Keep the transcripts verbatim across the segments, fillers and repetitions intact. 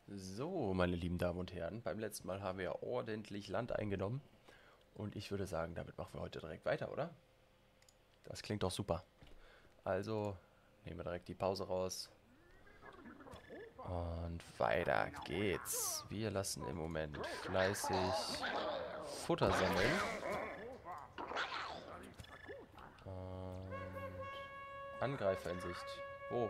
So, meine lieben Damen und Herren, beim letzten Mal haben wir ja ordentlich Land eingenommen. Und ich würde sagen, damit machen wir heute direkt weiter, oder? Das klingt doch super. Also, nehmen wir direkt die Pause raus. Und weiter geht's. Wir lassen im Moment fleißig Futter sammeln. Und Angreifer in Sicht. Wo?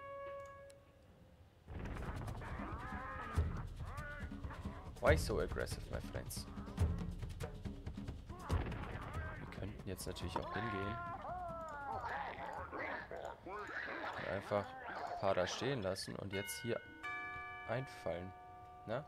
Why so aggressive, my friends? Wir könnten jetzt natürlich auch hingehen. Und einfach ein paar da stehen lassen und jetzt hier einfallen. Na?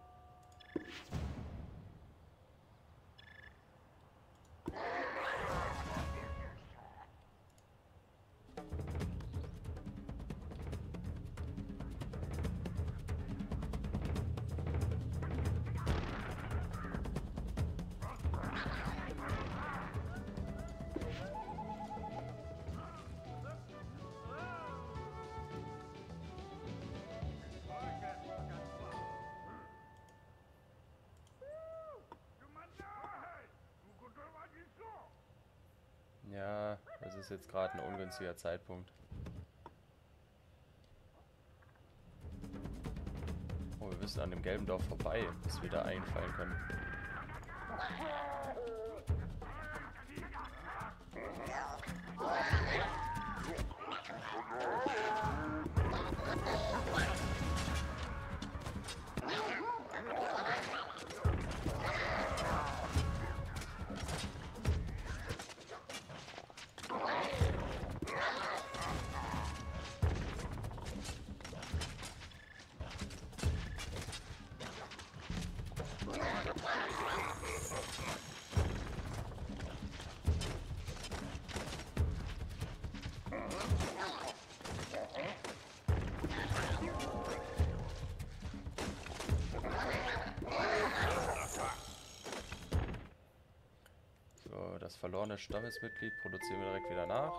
Ja, das ist jetzt gerade ein ungünstiger Zeitpunkt. Oh, wir müssen an dem gelben Dorf vorbei, bis wir da einfallen können. So, das verlorene Stammesmitglied produzieren wir direkt wieder nach.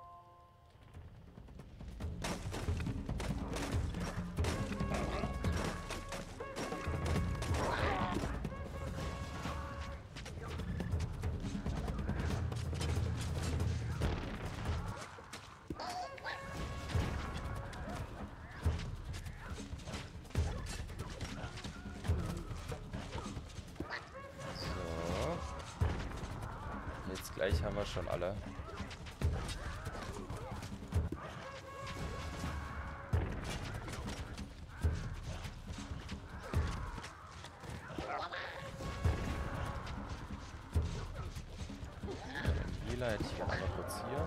Gleich haben wir schon alle. Den Lila hätte ich gerne mal kurz hier.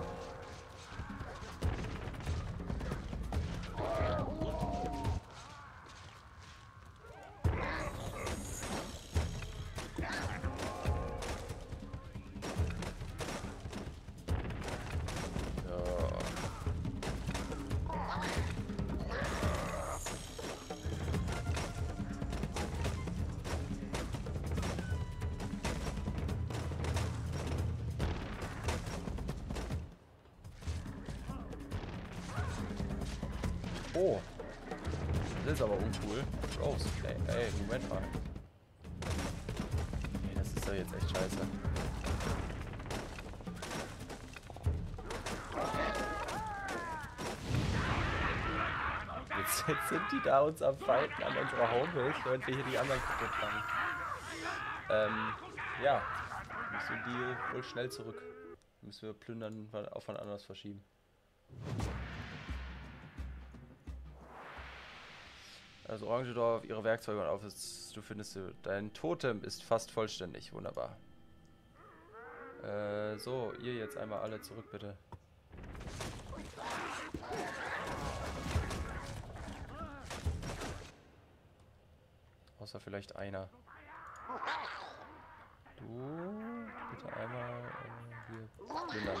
Oh, das ist aber uncool. Rose, ey, ey, Moment mal. Nee, das ist doch jetzt echt scheiße. Jetzt, jetzt sind die da uns am Fighten an unserer Homepage, während wir hier die anderen kaputt machen. Ähm, ja. Müssen die wohl schnell zurück. Müssen wir plündern, auf wann anders verschieben. Also Orangedorf, ihre Werkzeuge und Aufsatz, du findest, dein Totem ist fast vollständig. Wunderbar. Äh, so, ihr jetzt einmal alle zurück, bitte. Außer vielleicht einer. Du, bitte einmal äh, hier plündern.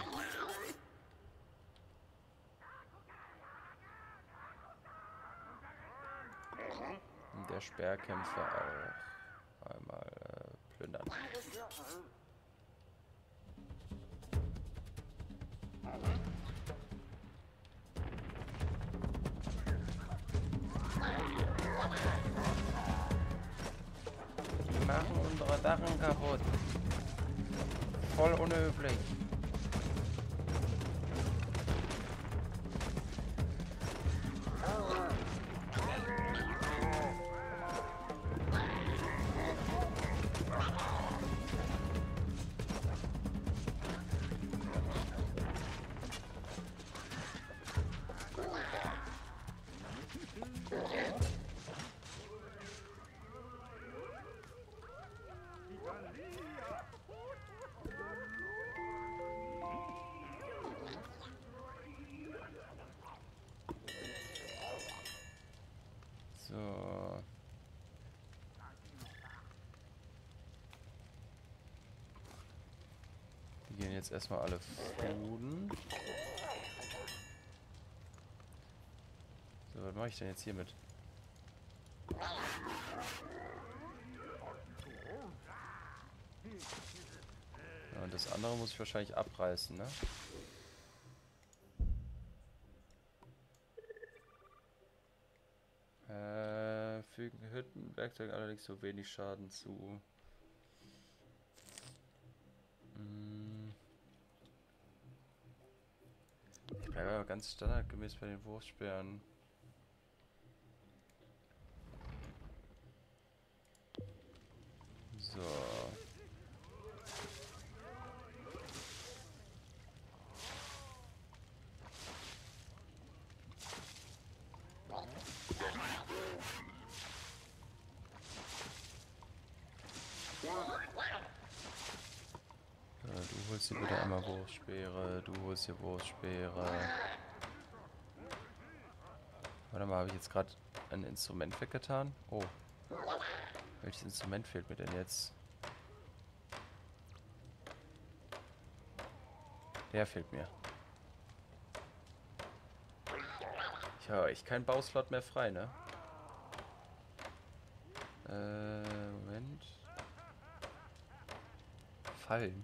Und der Speerkämpfer auch. Einmal äh, plündern. machen unsere Sachen kaputt. Voll unhöflich. So. Die gehen jetzt erstmal alle fuden. So, was mache ich denn jetzt hiermit? Ja, und das andere muss ich wahrscheinlich abreißen, ne? Äh, fügen Hütten, Werkzeugen allerdings so wenig Schaden zu. Hm. Ich bleibe aber ganz standardgemäß bei den Wurfsperren. So. Äh, du holst dir bitte einmal Wurfspeere, du holst dir Wurfspeere. Warte mal, habe ich jetzt gerade ein Instrument weggetan? Oh. Welches Instrument fehlt mir denn jetzt? Der fehlt mir. Ich habe echt keinen Bauslot mehr frei, ne? Äh, Moment. Fallen.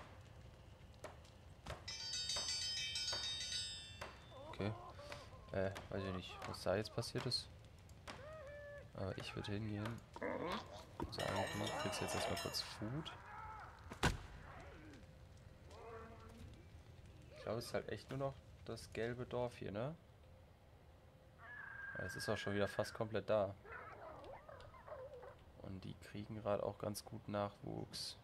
Okay. Äh, weiß ich nicht, was da jetzt passiert ist. Aber ich würde hingehen und sagen, du kriegst jetzt erstmal kurz Food. Ich glaube, es ist halt echt nur noch das gelbe Dorf hier, ne? Es ist auch schon wieder fast komplett da. Und die kriegen gerade auch ganz gut Nachwuchs.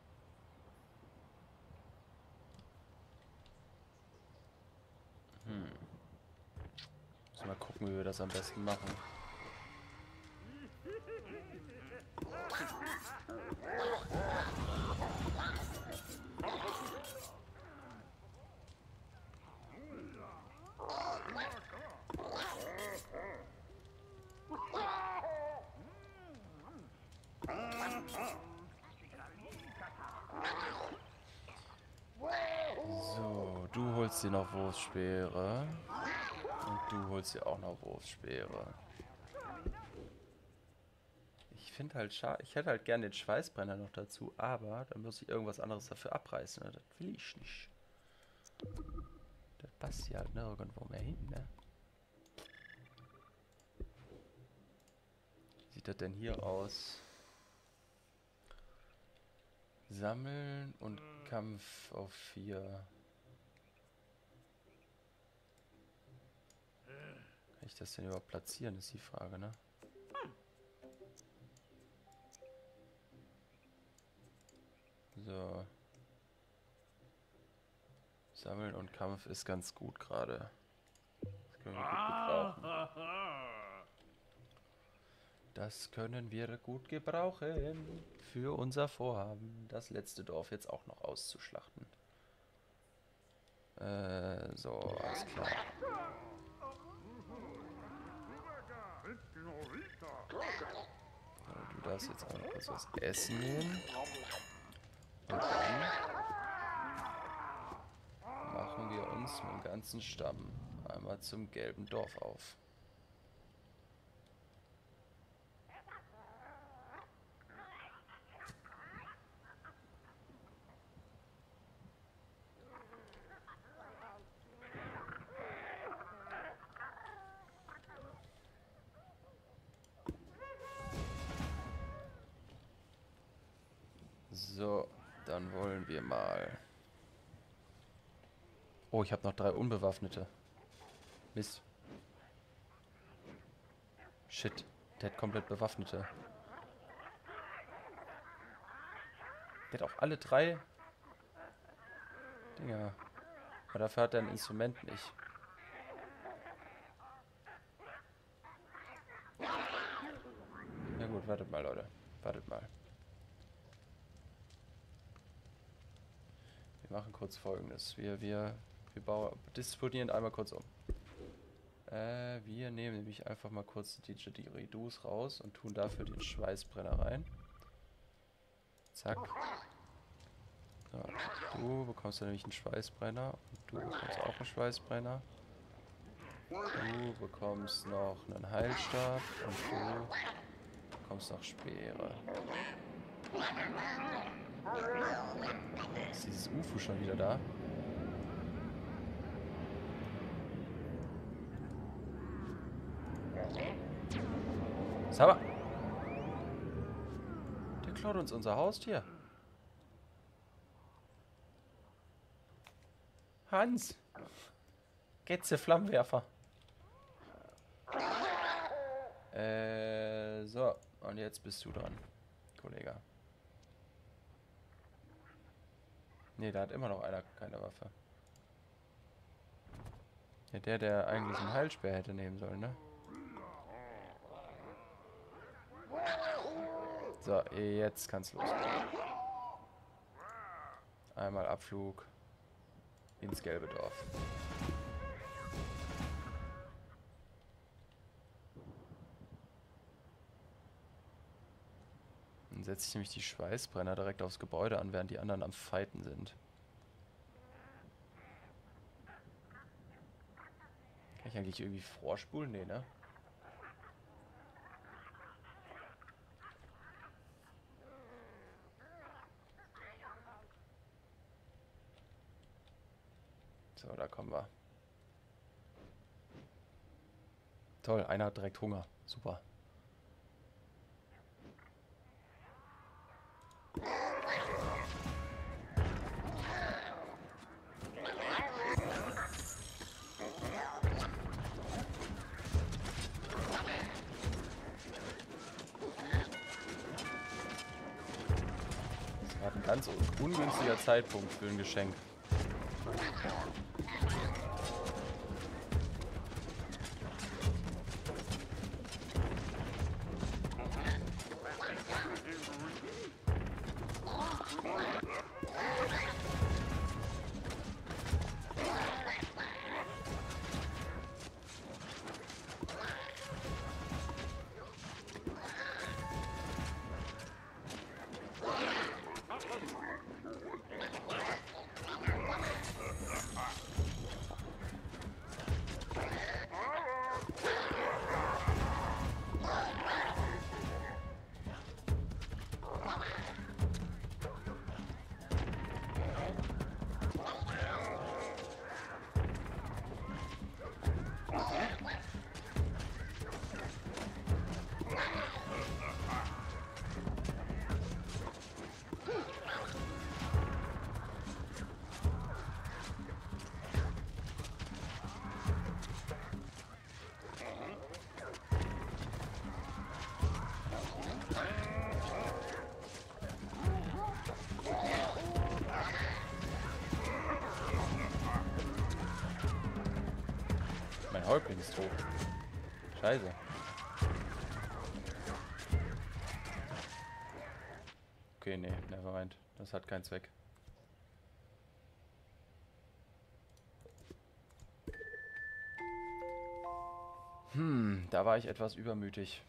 Hm. Müssen wir mal gucken, wie wir das am besten machen. So, du holst dir noch Wurfspeere. Und du holst dir auch noch Wurfspeere. Ich finde halt schade, ich hätte halt gerne den Schweißbrenner noch dazu, aber dann muss ich irgendwas anderes dafür abreißen. Ne? Das will ich nicht. Das passt ja halt nirgendwo mehr hin, ne? Wie sieht das denn hier aus? Sammeln und Kampf auf vier. Kann ich das denn überhaupt platzieren, ist die Frage, ne? So. Sammeln und Kampf ist ganz gut gerade. Das können wir gut gebrauchen. Das können wir gut gebrauchen für unser Vorhaben, das letzte Dorf jetzt auch noch auszuschlachten. Äh, so, alles klar. So, du darfst jetzt auch noch kurz was essen nehmen. Und dann machen wir uns mit dem ganzen Stamm einmal zum gelben Dorf auf. So, dann wollen wir mal. Oh, ich habe noch drei Unbewaffnete. Mist. Shit, der hat komplett Bewaffnete. Der hat auch alle drei Dinger. Aber dafür hat er ein Instrument nicht. Na gut, wartet mal, Leute. Wartet mal. Wir machen kurz Folgendes. Wir, wir, wir bauen, disponieren einmal kurz um. Äh, wir nehmen nämlich einfach mal kurz die Didgeridoo's raus und tun dafür den Schweißbrenner rein. Zack. So, du bekommst dann nämlich einen Schweißbrenner und du bekommst auch einen Schweißbrenner. Du bekommst noch einen Heilstab und du bekommst noch Speere. Ist dieses U F O schon wieder da? Saba! Der klaut uns unser Haustier. Hans! Getze Flammenwerfer. Äh, so. Und jetzt bist du dran, Kollege. Ne, da hat immer noch einer keine Waffe. Ja, der, der eigentlich einen Heilspeer hätte nehmen sollen, ne? So, jetzt kann's losgehen. Einmal Abflug ins gelbe Dorf. Dann setze ich nämlich die Schweißbrenner direkt aufs Gebäude an, während die anderen am Fighten sind. Kann ich eigentlich irgendwie vorspulen? Nee, ne? So, da kommen wir. Toll, einer hat direkt Hunger. Super. Das war ein ganz ungünstiger Zeitpunkt für ein Geschenk. Mein Häuptling ist tot. Scheiße. Okay, nee, nevermind. Das hat keinen Zweck. Hm, da war ich etwas übermütig.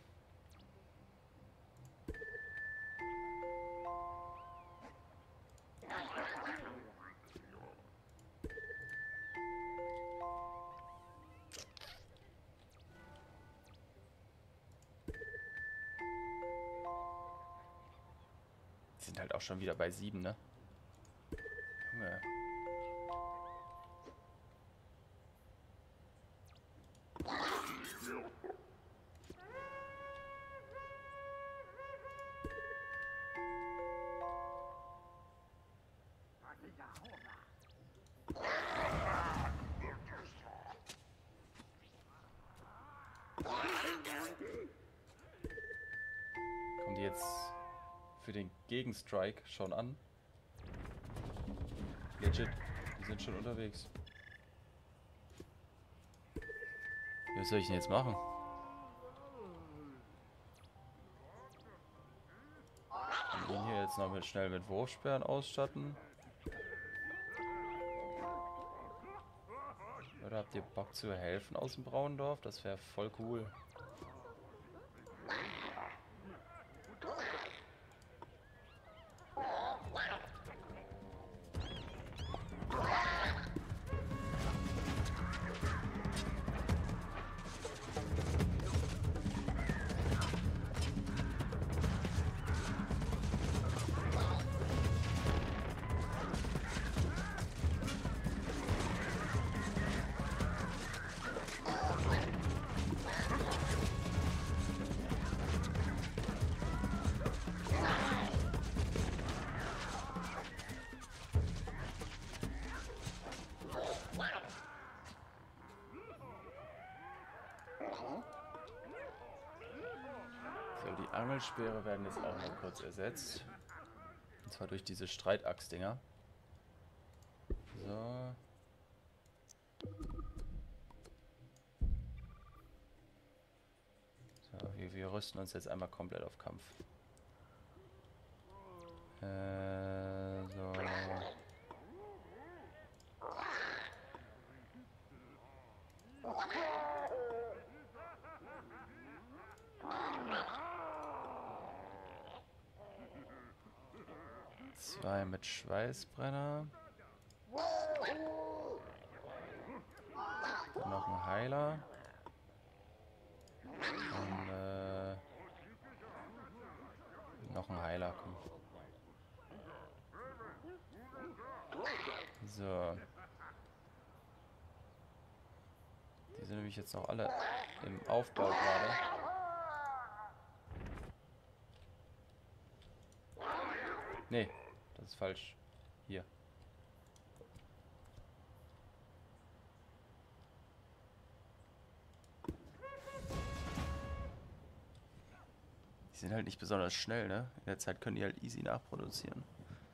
Die sind halt auch schon wieder bei sieben, ne? Junge. Kommen die jetzt für den Gegenstrike schon an? Legit, die sind schon unterwegs. Was soll ich denn jetzt machen? Wir gehen hier jetzt noch mit schnell mit Wurfsperren ausstatten. Oder habt ihr Bock zu helfen aus dem Braundorf? Das wäre voll cool. So, die Angelspeere werden jetzt auch mal kurz ersetzt. Und zwar durch diese Streitaxt-Dinger. So. So, wir, wir rüsten uns jetzt einmal komplett auf Kampf. Äh, so. Zwei mit Schweißbrenner. Dann noch ein Heiler. Und äh, noch ein Heiler. Komm. So. Die sind nämlich jetzt noch alle im Aufbau gerade. Nee, das ist falsch. Hier. Die sind halt nicht besonders schnell, ne? In der Zeit können die halt easy nachproduzieren.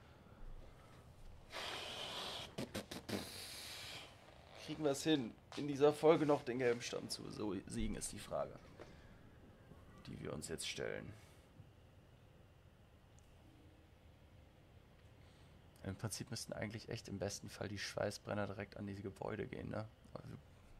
Kriegen wir es hin, in dieser Folge noch den gelben Stamm zu so siegen, ist die Frage, die wir uns jetzt stellen. Im Prinzip müssten eigentlich echt im besten Fall die Schweißbrenner direkt an diese Gebäude gehen, ne? Also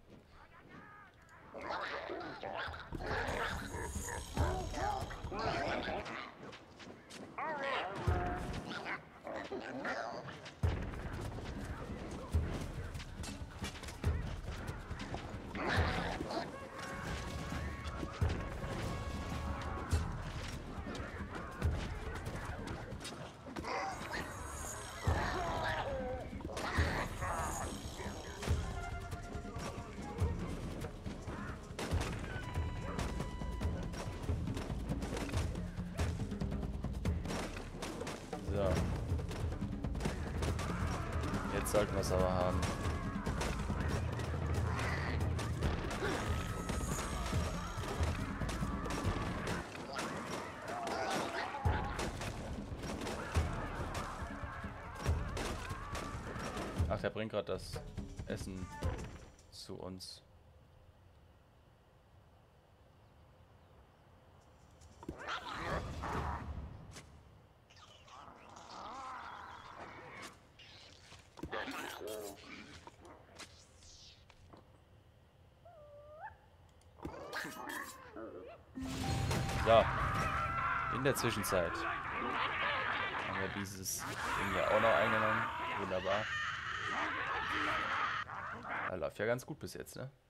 so. Jetzt sollten wir es aber haben. Ach, der bringt gerade das Essen zu uns. So, in der Zwischenzeit haben wir dieses Ding hier auch noch eingenommen. Wunderbar. Ja, läuft ja ganz gut bis jetzt, ne?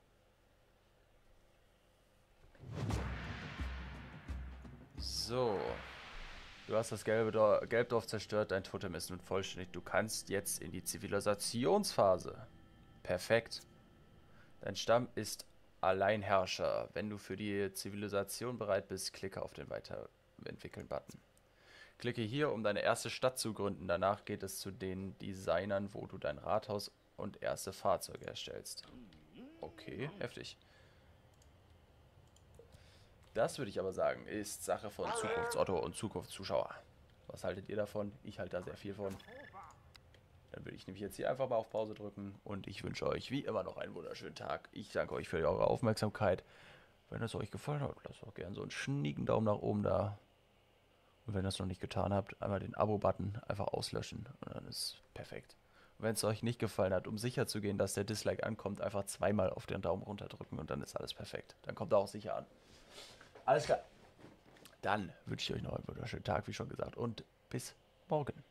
So. Du hast das gelbe Dor- Gelbdorf zerstört, dein Totem ist nun vollständig. Du kannst jetzt in die Zivilisationsphase. Perfekt. Dein Stamm ist Alleinherrscher. Wenn du für die Zivilisation bereit bist, klicke auf den Weiterentwickeln-Button. Klicke hier, um deine erste Stadt zu gründen. Danach geht es zu den Designern, wo du dein Rathaus und erste Fahrzeuge erstellst. Okay, heftig. Das würde ich aber sagen, ist Sache von Zukunftsotto und Zukunftszuschauer. Was haltet ihr davon? Ich halte da sehr viel von. Dann würde ich nämlich jetzt hier einfach mal auf Pause drücken und ich wünsche euch wie immer noch einen wunderschönen Tag. Ich danke euch für eure Aufmerksamkeit. Wenn es euch gefallen hat, lasst auch gerne so einen schnieken Daumen nach oben da. Und wenn ihr es noch nicht getan habt, einmal den Abo-Button einfach auslöschen und dann ist es perfekt. Und wenn es euch nicht gefallen hat, um sicher zu gehen, dass der Dislike ankommt, einfach zweimal auf den Daumen runter drücken und dann ist alles perfekt. Dann kommt er auch sicher an. Alles klar. Dann wünsche ich euch noch einen wunderschönen Tag, wie schon gesagt, und bis morgen.